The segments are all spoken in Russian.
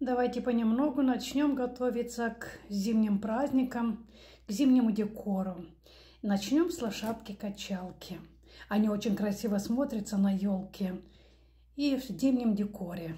Давайте понемногу начнем готовиться к зимним праздникам, к зимнему декору. Начнем с лошадки-качалки. Они очень красиво смотрятся на елке и в зимнем декоре.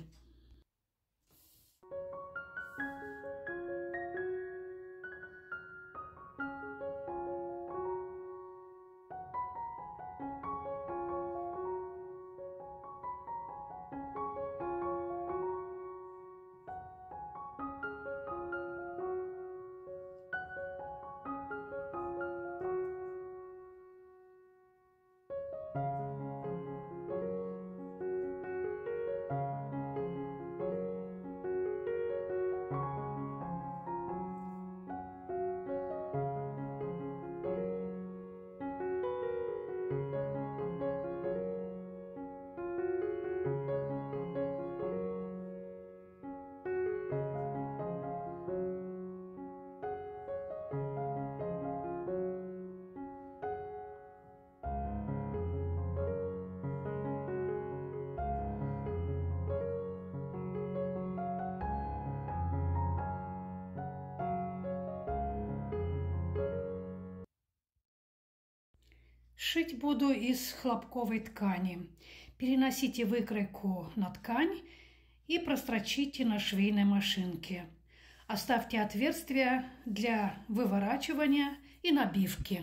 Шить буду из хлопковой ткани. Переносите выкройку на ткань и прострочите на швейной машинке. Оставьте отверстия для выворачивания и набивки.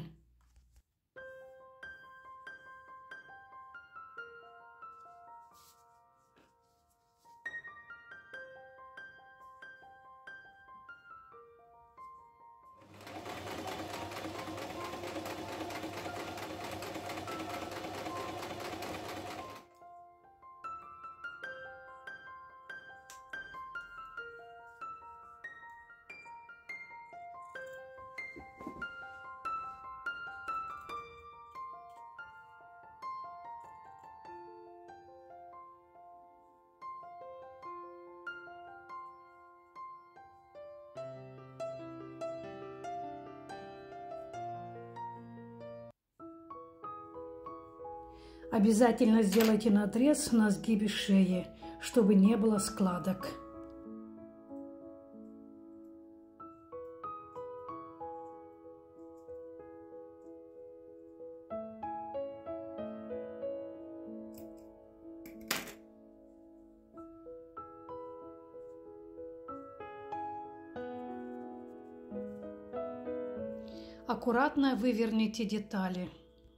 Обязательно сделайте надрез на сгибе шеи, чтобы не было складок. Аккуратно выверните детали.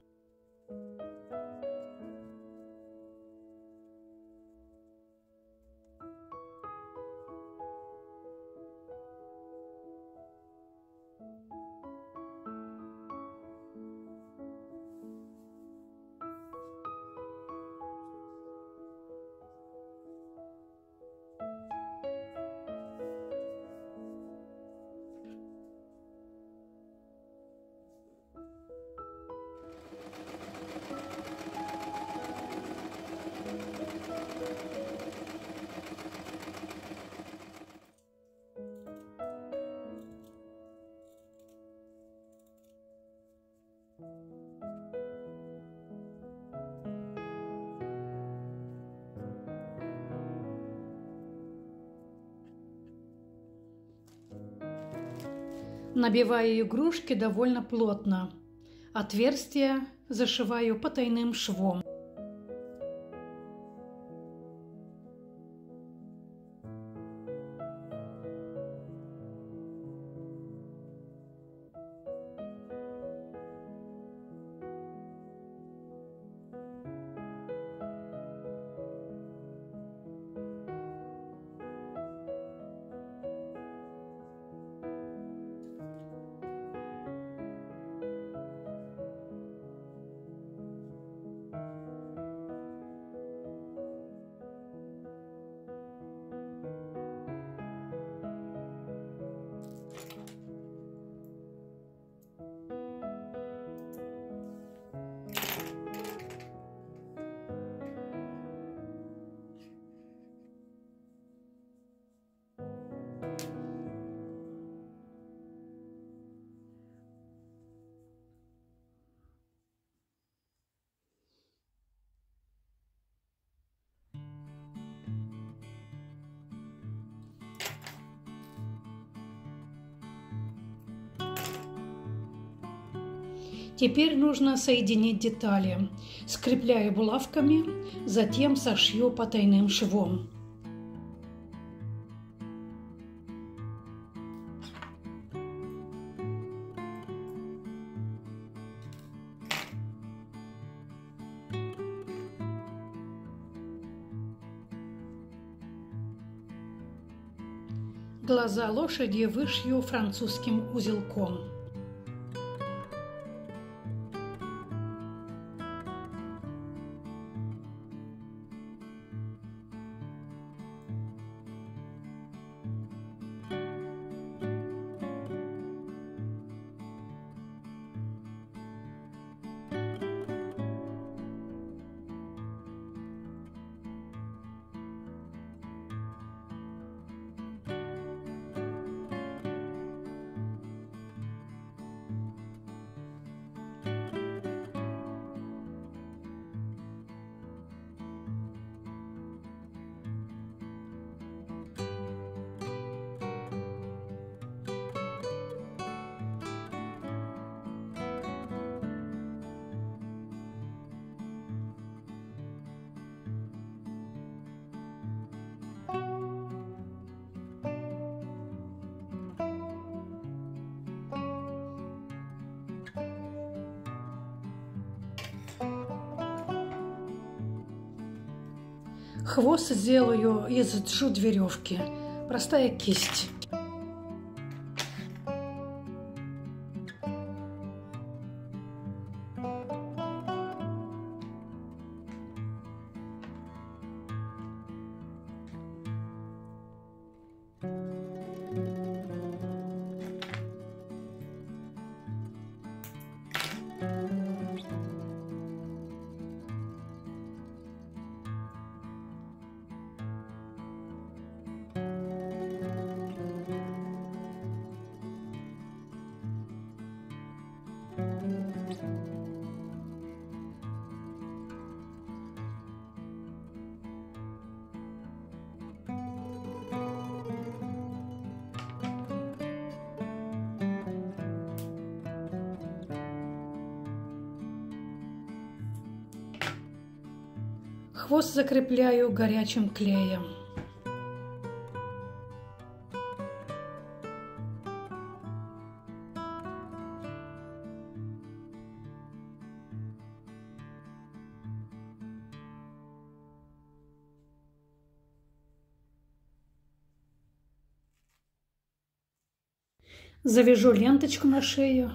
Набиваю игрушки довольно плотно. Отверстия зашиваю потайным швом. Теперь нужно соединить детали. Скрепляю булавками, затем сошью потайным швом. Глаза лошади вышью французским узелком. Хвост сделаю из джут веревки. Простая кисть. Хвост закрепляю горячим клеем. Завяжу ленточку на шею.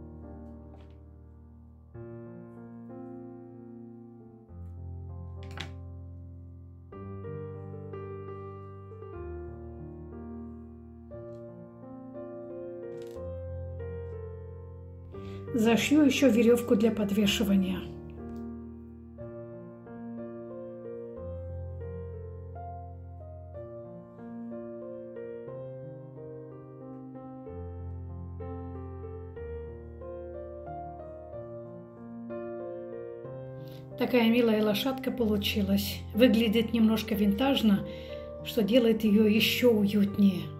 Зашью еще веревку для подвешивания. Такая милая лошадка получилась. Выглядит немножко винтажно, что делает ее еще уютнее.